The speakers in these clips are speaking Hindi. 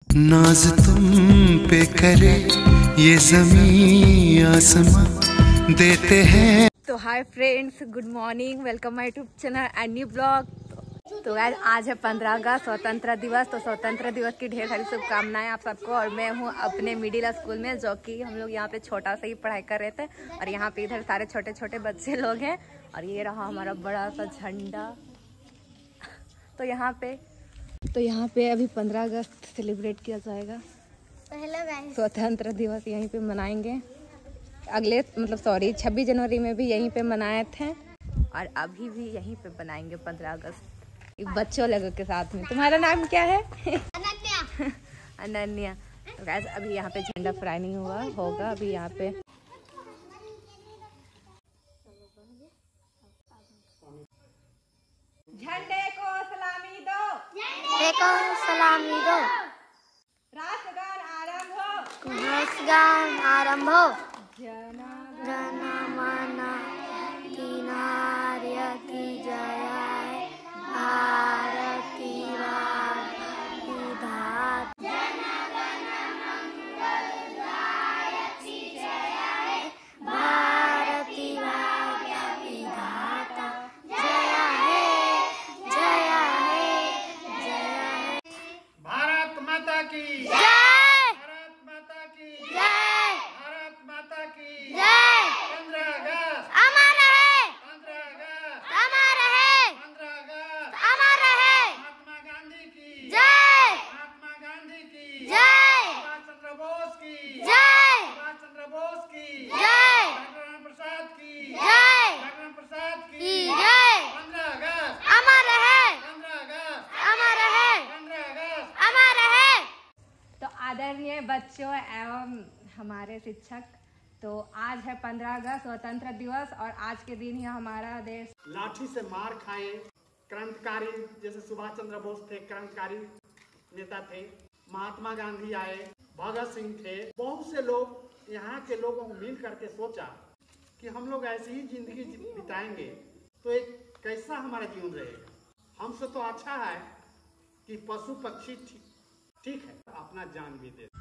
नाज तुम पे करे ये ज़मीं आसमां देते हैं। तो hi friends, good morning, welcome my YouTube channel and new blog. तो गाइस आज है 15 अगस्त स्वतंत्र दिवस। तो स्वतंत्र दिवस की ढेर सारी शुभकामनाएं आप सबको। और मैं हूं अपने मिडिल स्कूल में, जो कि हम लोग यहाँ पे छोटा सा ही पढ़ाई कर रहे थे। और यहाँ पे इधर सारे छोटे छोटे बच्चे लोग हैं। और ये रहा हमारा बड़ा सा झंडा। तो यहाँ पे अभी 15 अगस्त सेलिब्रेट किया जाएगा। स्वतंत्र दिवस यहीं पे मनाएंगे। 26 जनवरी में भी यहीं पे मनाए थे और अभी भी यहीं पे बनाएंगे 15 अगस्त बच्चों लोगों के साथ में। तुम्हारा नाम क्या है? अनन्या। अनन्या। तो गाइस अभी यहाँ पे झंडा फहराया नहीं होगा अभी यहाँ पे। झंडे को सलामी दो, झंडे को सलामी दो, राष्ट्रगान आरंभ हो, राष्ट्रगान आरंभ हो, जन गण मन अधिनायक की जय, भारती विधाता, जन गण मंगलदायक की जय, भारती विधाता, जय है, जय है, जय है। भारत माता की जय, भारत माता की जय, भारत माता की जय। 15 अगस्त अमर रहे, 15 अगस्त अमर रहे, 15 अगस्त अमर रहे। महात्मा गांधी की जय, महात्मा गांधी की जय, सुभाष चंद्र बोस की जय, सुभाष चंद्र बोस की जय, डॉक्टर राम प्रसाद की जय, डॉक्टर राम प्रसाद की जय। 15 अगस्त अमर रहे, 15 अगस्त अमर रहे, 15 अगस्त। अमर रहे। तो आदरणीय बच्चों एवं हमारे शिक्षक, तो आज है 15 अगस्त स्वतंत्र दिवस और आज के दिन ही हमारा देश लाठी से मार खाए क्रांतिकारी, जैसे सुभाष चंद्र बोस थे, क्रांतिकारी नेता थे। महात्मा गांधी आए, भगत सिंह थे। बहुत से लोग, यहाँ के लोगों को मिल करके सोचा कि हम लोग ऐसी ही जिंदगी बिताएंगे तो एक कैसा हमारा जीवन रहेगा। हमसे तो अच्छा है कि पशु पक्षी ठीक है, अपना जान भी दे।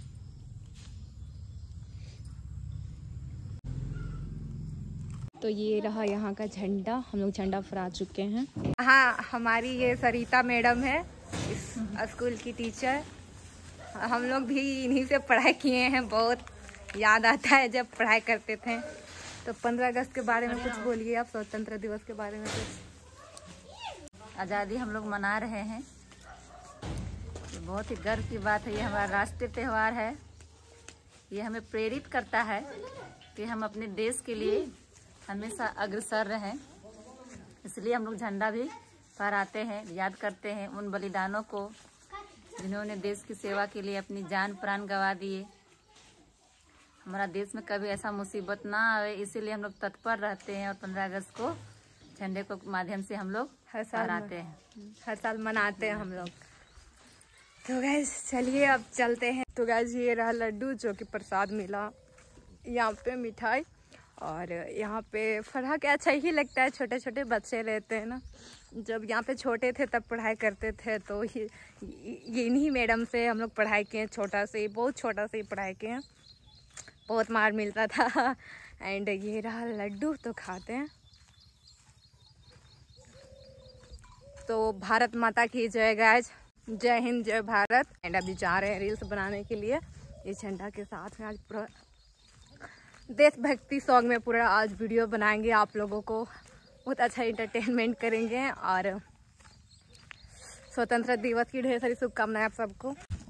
तो ये रहा यहाँ का झंडा। हम लोग झंडा फहरा चुके हैं। हाँ, हमारी ये सरिता मैडम है, इस स्कूल की टीचर। हम लोग भी इन्हीं से पढ़ाई किए हैं। बहुत याद आता है जब पढ़ाई करते थे। तो 15 अगस्त के बारे में कुछ बोलिए आप, स्वतंत्र दिवस के बारे में कुछ। आज़ादी हम लोग मना रहे हैं, ये बहुत ही गर्व की बात है। ये हमारा राष्ट्रीय त्यौहार है। ये हमें प्रेरित करता है कि हम अपने देश के लिए हमेशा अग्रसर रहें। इसलिए हम लोग झंडा भी फहराते हैं, याद करते हैं उन बलिदानों को जिन्होंने देश की सेवा के लिए अपनी जान प्राण गंवा दिए। हमारा देश में कभी ऐसा मुसीबत ना आए, इसीलिए हम लोग तत्पर रहते हैं। और 15 अगस्त को झंडे को माध्यम से हम लोग हर साल मनाते हैं हम लोग। तो गैस चलिए अब चलते हैं। तो गैस ये रहा लड्डू, जो कि प्रसाद मिला यहाँ पे, मिठाई। और यहाँ पे फरहा के अच्छा ही लगता है, छोटे छोटे बच्चे रहते हैं ना। जब यहाँ पे छोटे थे तब पढ़ाई करते थे, तो ये इन्हीं मैडम से हम लोग पढ़ाई किए हैं। बहुत छोटा से ही पढ़ाई किए हैं। बहुत मार मिलता था। एंड ये रहा लड्डू, तो खाते हैं। तो भारत माता की जय गाइस, जय हिंद, जय भारत। एंड अभी जा रहे हैं रील्स बनाने के लिए इस झंडा के साथ में। आज पूरा देशभक्ति सॉन्ग में पूरा आज वीडियो बनाएंगे, आप लोगों को बहुत अच्छा एंटरटेनमेंट करेंगे। और स्वतंत्र दिवस की ढेर सारी शुभकामनाएं आप सबको।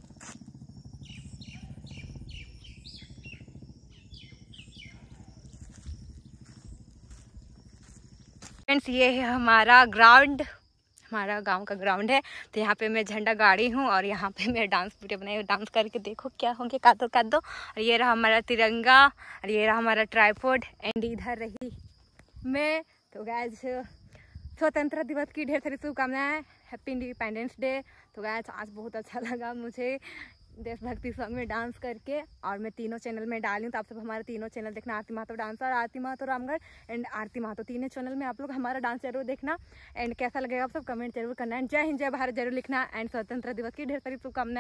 फ्रेंड्स, ये है हमारा ग्राउंड, हमारा गांव का ग्राउंड है। तो यहाँ पे मैं झंडा गाड़ी हूँ और यहाँ पे मैं डांस वीडियो बनाई। डांस करके देखो क्या होंगे, का दो। और ये रहा हमारा तिरंगा, और ये रहा हमारा ट्राइपॉड। एंड इधर रही मैं। तो गाइस स्वतंत्र दिवस की ढेर सारी शुभकामनाएं। Happy independence day. तो गाइस आज बहुत अच्छा लगा मुझे देशभक्ति सॉन्ग में डांस करके। और मैं तीनों चैनल में डाली हूँ, तो आप सब हमारे तीनों चैनल देखना, आरती महतो डांसर, आरती महतो रामगढ़ एंड आरती महतो, तीनों चैनल में आप लोग हमारा डांस जरूर देखना। एंड कैसा लगेगा आप सब कमेंट जरूर करना। एंड जय हिंद जय भारत जरूर लिखना। एंड स्वतंत्र दिवस की ढेर सारी शुभकामनाएं।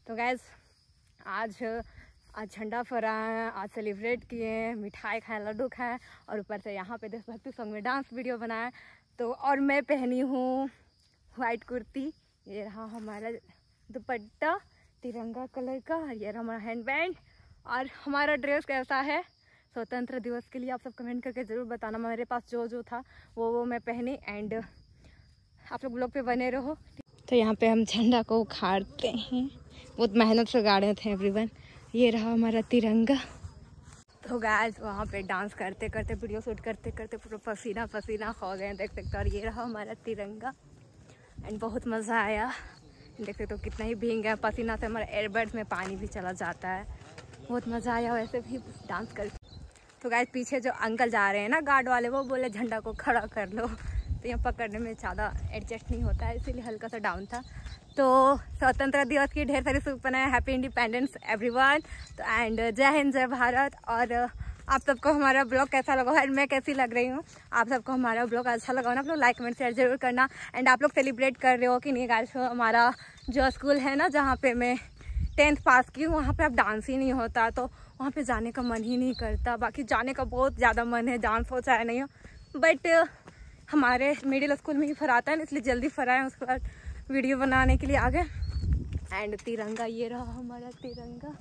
तो गैस आज झंडा फहराए, आज सेलिब्रेट किए, मिठाई खाए, लड्डू खाए और ऊपर से यहाँ पे देशभक्ति सॉन्ग में डांस वीडियो बनाए। तो और मैं पहनी हूँ वाइट कुर्ती, ये रहा हमारा दुपट्टा तिरंगा कलर का, ये रहा हमारा हैंड बैंड। और हमारा ड्रेस कैसा है स्वतंत्र दिवस के लिए आप सब कमेंट करके ज़रूर बताना। मेरे पास जो था वो मैं पहनी एंड आप लोग ब्लॉग पे बने रहो। तो यहाँ पे हम झंडा को उखाड़ते हैं, बहुत मेहनत से गाड़े थे एवरीवन। ये रहा हमारा तिरंगा। तो गाइस वहाँ पे डांस करते करते वीडियो शूट करते करते पूरा पसीना पसीना हो गए देख सकते। और ये रहा हमारा तिरंगा एंड बहुत मज़ा आया। देख सकते हो कितना ही भीग गया पसीना से, हमारे एयरबड्स में पानी भी चला जाता है। बहुत मज़ा आया वैसे भी डांस कर। तो गाइस पीछे जो अंकल जा रहे हैं ना गार्ड वाले, वो बोले झंडा को खड़ा कर लो, तो यहाँ पकड़ने में ज़्यादा एडजस्ट नहीं होता है, इसीलिए हल्का सा डाउन था। तो स्वतंत्र दिवस की ढेर सारी शुभकामनाएं, हैप्पी इंडिपेंडेंस एवरीवन। तो एंड जय हिंद जय भारत। और आप सबको हमारा ब्लॉग कैसा लगा और मैं कैसी लग रही हूँ, आप सबको हमारा ब्लॉग अच्छा लगा ना, आप लोग लाइक कमेंट शेयर जरूर करना। एंड आप लोग सेलिब्रेट कर रहे हो कि नहीं गाइस? हमारा जो स्कूल है ना जहाँ पे मैं 10th पास की हूँ, वहाँ पे अब डांस ही नहीं होता, तो वहाँ पे जाने का मन ही नहीं करता। बाकी जाने का बहुत ज़्यादा मन है, डांस हो चाहे नहीं हो, बट हमारे मिडिल स्कूल में ही फराता है, इसलिए जल्दी फराएं, उसके बाद वीडियो बनाने के लिए आ गए। एंड तिरंगा, ये रहा हमारा तिरंगा।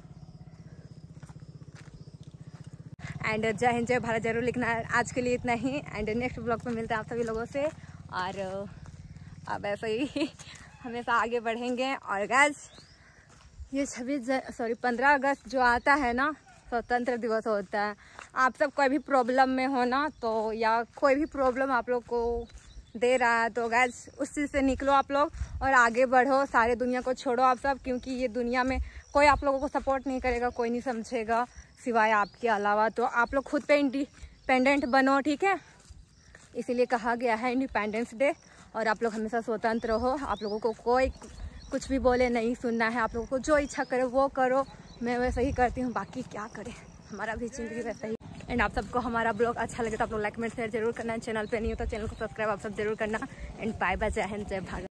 एंड जय हिंद जय भारत जरूर लिखना है। आज के लिए इतना ही एंड नेक्स्ट ब्लॉग में मिलते हैं आप सभी लोगों से। और अब ऐसे ही हमेशा आगे बढ़ेंगे। और गाइस ये 15 अगस्त जो आता है ना, स्वतंत्र दिवस होता है। आप सब कोई भी प्रॉब्लम में हो ना, तो या कोई भी प्रॉब्लम आप लोग को दे रहा है, तो गाइस उस चीज़ से निकलो आप लोग और आगे बढ़ो। सारे दुनिया को छोड़ो आप सब, क्योंकि ये दुनिया में कोई आप लोगों को सपोर्ट नहीं करेगा, कोई नहीं समझेगा सिवाय आपके अलावा। तो आप लोग खुद पे इंडिपेंडेंट बनो, ठीक है? इसीलिए कहा गया है इंडिपेंडेंस डे। और आप लोग हमेशा स्वतंत्र हो, आप लोगों को कोई कुछ भी बोले नहीं सुनना है, आप लोगों को जो इच्छा करे वो करो। मैं वैसे ही करती हूँ, बाकी क्या करें, हमारा भी जिंदगी वैसा ही। एंड आप सबको हमारा ब्लॉग अच्छा लगे तो आप लोग लाइक कमेंट शेयर जरूर करना। चैनल पे नहीं हो तो चैनल को सब्सक्राइब आप सब जरूर करना। एंड बाय बाय, जय हिंद जय भारत।